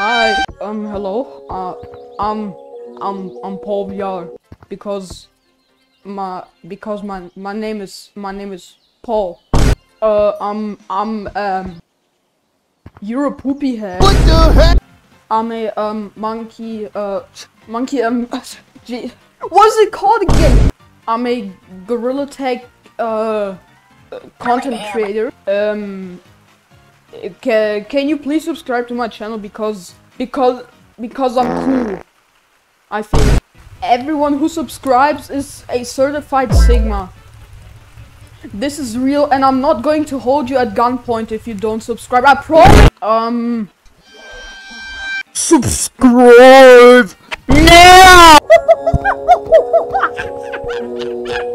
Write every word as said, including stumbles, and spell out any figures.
Hi, um, hello. Uh, I'm, I'm, I'm PaulVR because my because my my name is my name is Paul. Uh, I'm I'm um. You're a poopy head. What the heck? I'm a um monkey. Uh, monkey. Um, gee, what's it called again? I'm a gorilla tag uh content creator. Um. Can, can you please subscribe to my channel because because because I'm cool. I think everyone who subscribes is a certified Sigma. This is real, and I'm not going to hold you at gunpoint if you don't subscribe. I promise. Um. Subscribe now!